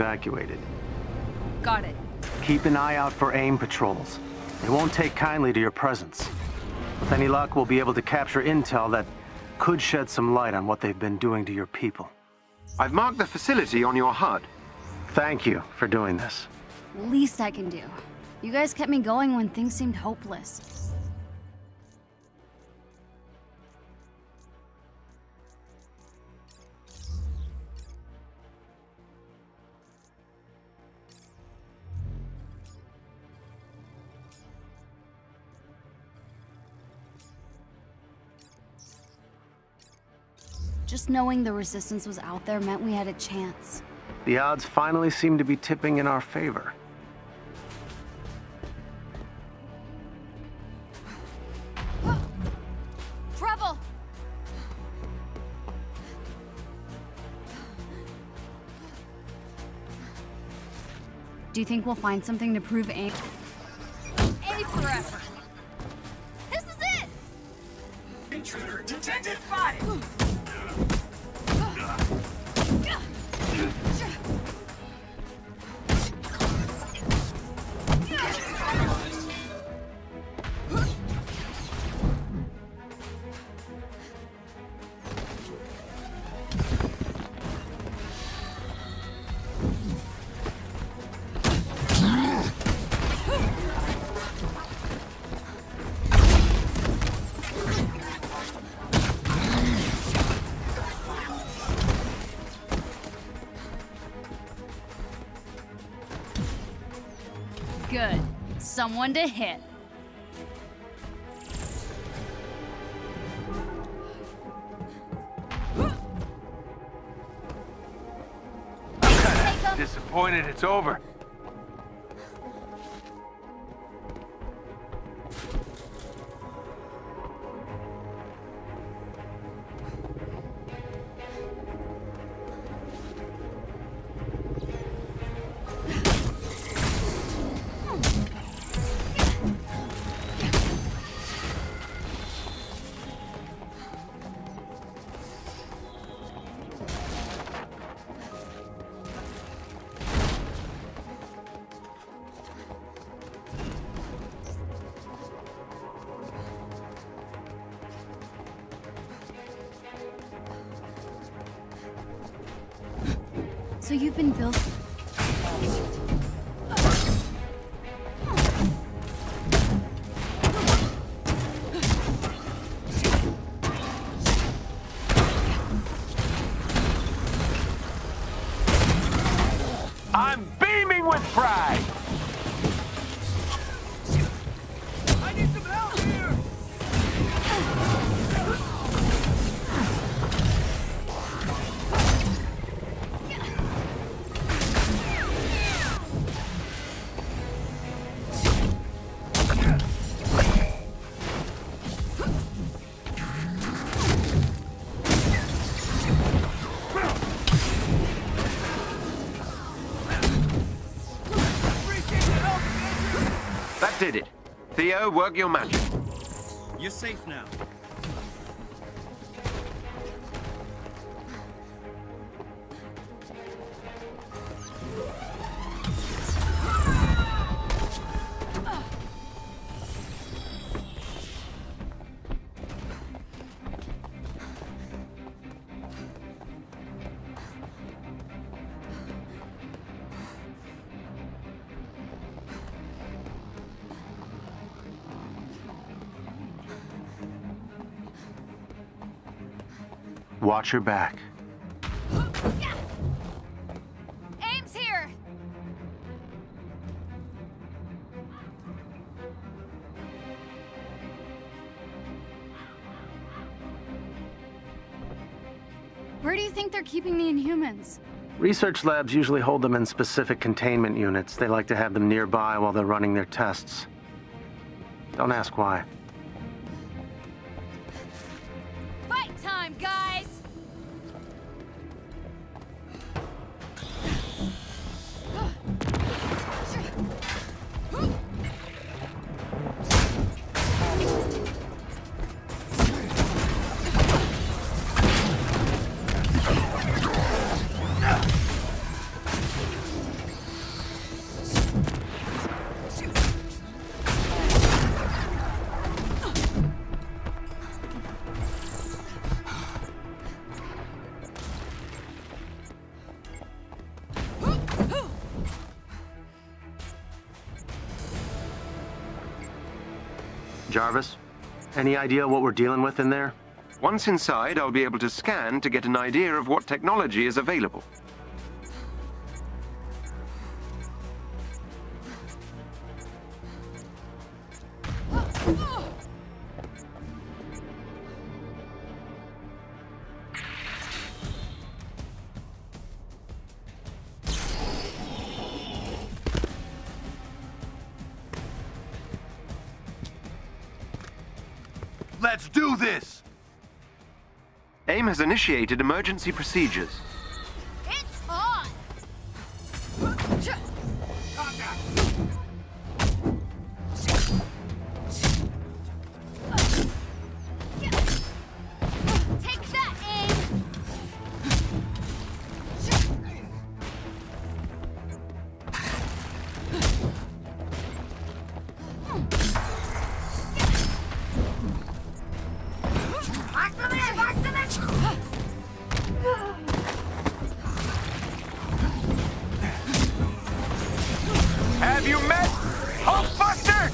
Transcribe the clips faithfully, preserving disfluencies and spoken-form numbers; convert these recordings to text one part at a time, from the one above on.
evacuated. Got it. Keep an eye out for A I M patrols. They won't take kindly to your presence. With any luck, we'll be able to capture intel that could shed some light on what they've been doing to your people. I've marked the facility on your H U D. Thank you for doing this. Least I can do. You guys kept me going when things seemed hopeless. Just knowing the resistance was out there meant we had a chance. The odds finally seem to be tipping in our favor. Trouble! Do you think we'll find something to prove A? A for effort! This is it! Intruder detected! Five! Good. Someone to hit. Disappointed it's over. So you've been built... I'm beaming with pride! I need some help here! That did it. Theo, work your magic. You're safe now. Watch your back. Aim's here! Where do you think they're keeping the Inhumans? Research labs usually hold them in specific containment units. They like to have them nearby while they're running their tests. Don't ask why. Fight time, guys! Jarvis, any idea what we're dealing with in there? Once inside, I'll be able to scan to get an idea of what technology is available. Let's do this! A I M has initiated emergency procedures. It's on! Take that, A I M! Have you met Hulkbuster?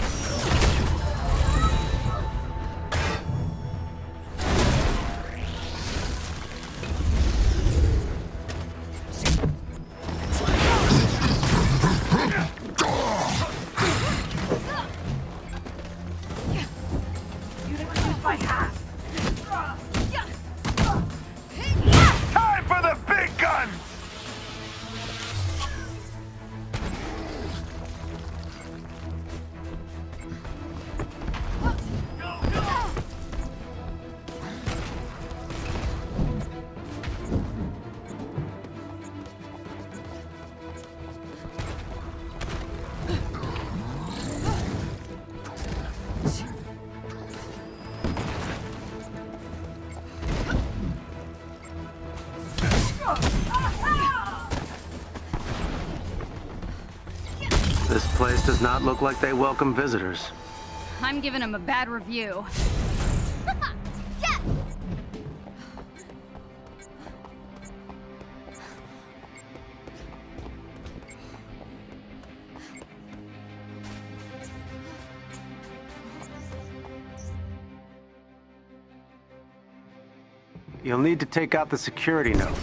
Time for the big guns! This place does not look like they welcome visitors. I'm giving him a bad review. Yes! You'll need to take out the security node.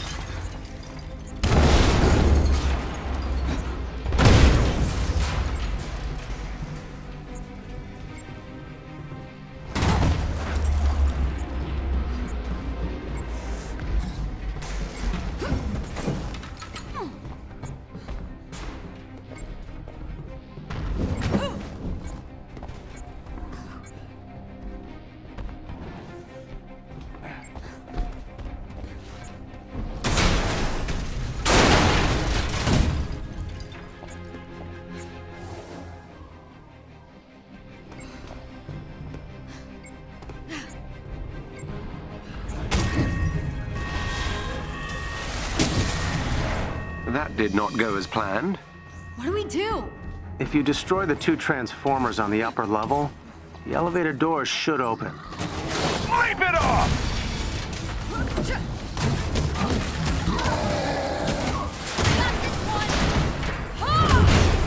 That did not go as planned. What do we do? If you destroy the two transformers on the upper level, the elevator doors should open. Leap it off! Got this one! Ha!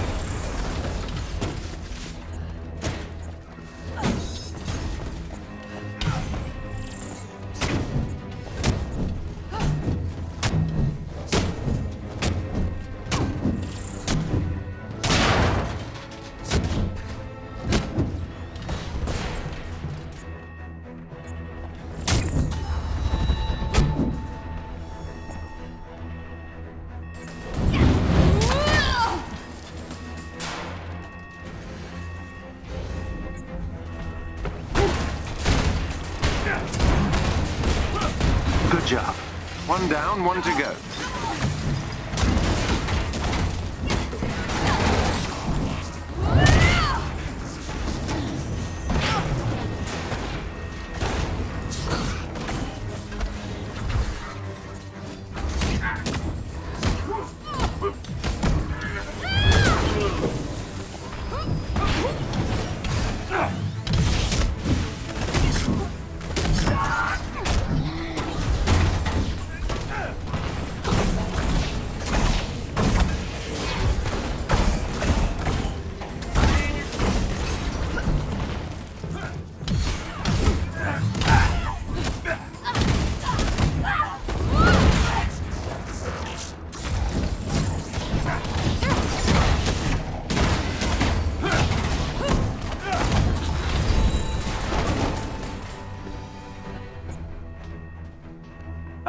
Good job. One down, one to go.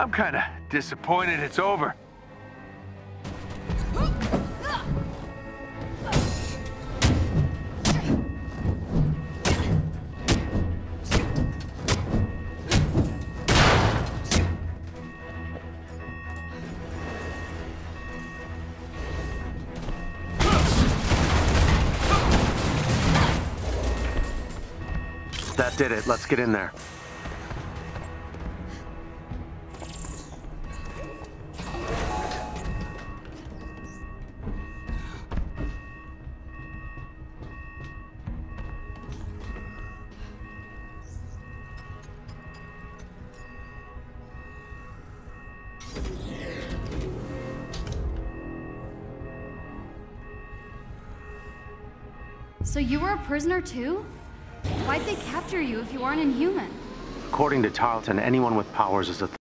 I'm kinda disappointed it's over. That did it. Let's get in there. So you were a prisoner too? Why'd they capture you if you aren't Inhuman? According to Tarleton, anyone with powers is a